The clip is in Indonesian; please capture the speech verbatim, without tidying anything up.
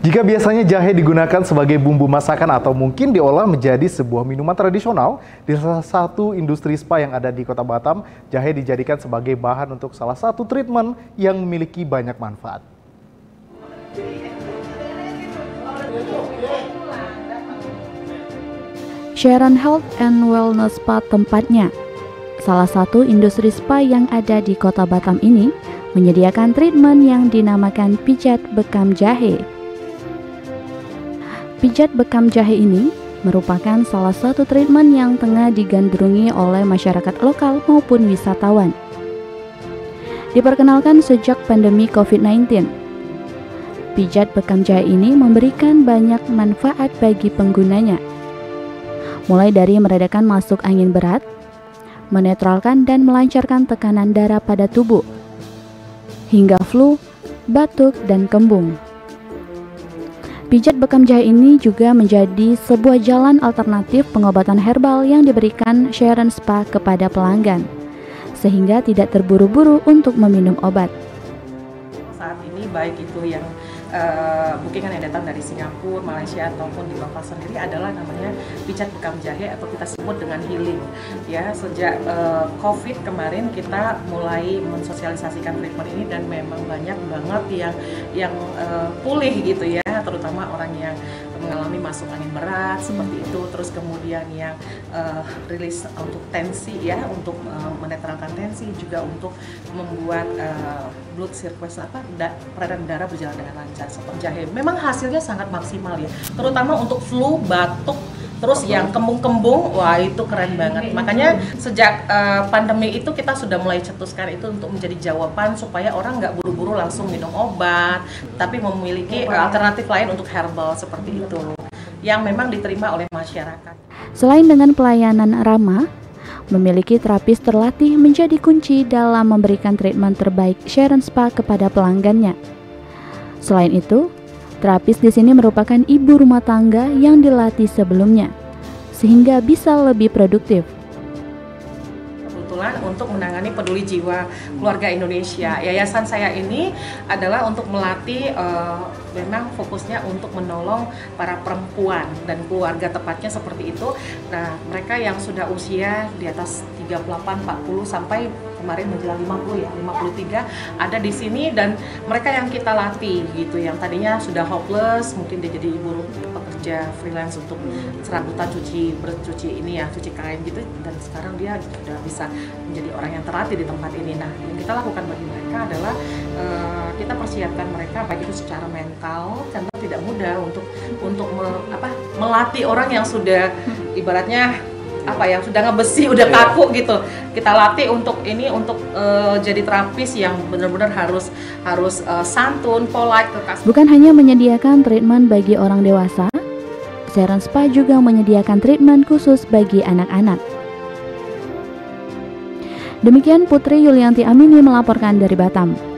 Jika biasanya jahe digunakan sebagai bumbu masakan atau mungkin diolah menjadi sebuah minuman tradisional, di salah satu industri spa yang ada di Kota Batam, jahe dijadikan sebagai bahan untuk salah satu treatment yang memiliki banyak manfaat. Sharon Health and Wellness Spa tempatnya. Salah satu industri spa yang ada di Kota Batam ini menyediakan treatment yang dinamakan pijat bekam jahe. Pijat bekam jahe ini merupakan salah satu treatment yang tengah digandrungi oleh masyarakat lokal maupun wisatawan. Diperkenalkan sejak pandemi covid sembilan belas, pijat bekam jahe ini memberikan banyak manfaat bagi penggunanya. Mulai dari meredakan masuk angin berat, menetralkan dan melancarkan tekanan darah pada tubuh, hingga flu, batuk, dan kembung. Pijat bekam jahe ini juga menjadi sebuah jalan alternatif pengobatan herbal yang diberikan Sharon Spa kepada pelanggan, sehingga tidak terburu-buru untuk meminum obat. Saat ini baik itu yang uh, bookingan yang datang dari Singapura, Malaysia ataupun di lokal sendiri adalah namanya pijat bekam jahe atau kita sebut dengan healing. Ya, sejak uh, COVID kemarin kita mulai mensosialisasikan treatment ini dan memang banyak banget yang yang uh, pulih gitu ya, terutama orang yang mengalami masuk angin berat seperti itu, terus kemudian yang uh, rilis untuk tensi ya, untuk uh, menetralkan tensi, juga untuk membuat uh, blood circulation apa da, peredaran darah berjalan dengan lancar seperti jahe. Memang hasilnya sangat maksimal ya, terutama untuk flu, batuk, terus yang kembung-kembung, wah itu keren banget. Makanya sejak uh, pandemi itu kita sudah mulai cetuskan itu untuk menjadi jawaban supaya orang nggak buru-buru langsung minum obat, tapi memiliki uh, alternatif lain untuk herbal seperti itu yang memang diterima oleh masyarakat. Selain dengan pelayanan ramah, memiliki terapis terlatih menjadi kunci dalam memberikan treatment terbaik Sharon Spa kepada pelanggannya. Selain itu, terapis di sini merupakan ibu rumah tangga yang dilatih sebelumnya, sehingga bisa lebih produktif. Kebetulan untuk menangani peduli jiwa keluarga Indonesia, yayasan saya ini adalah untuk melatih, uh, memang fokusnya untuk menolong para perempuan dan keluarga tepatnya seperti itu. Nah, mereka yang sudah usia di atas tiga puluh delapan, empat puluh sampai kemarin menjelang lima puluh ya, lima puluh tiga ada di sini, dan mereka yang kita latih gitu, yang tadinya sudah hopeless, mungkin dia jadi ibu pekerja freelance untuk serabutan cuci bercuci ini ya, cuci kain gitu, dan sekarang dia sudah bisa menjadi orang yang terlatih di tempat ini. Nah, yang kita lakukan bagi mereka adalah uh, kita persiapkan mereka baik itu secara mental, karena tidak mudah untuk untuk me, apa, melatih orang yang sudah ibaratnya apa ya, sudah ngebesi, udah kaku gitu. Kita latih untuk ini, untuk uh, jadi terapis yang benar-benar harus harus uh, santun, polite, kekas. Bukan hanya menyediakan treatment bagi orang dewasa, Sharon Spa juga menyediakan treatment khusus bagi anak-anak. Demikian Putri Yulianti Amini melaporkan dari Batam.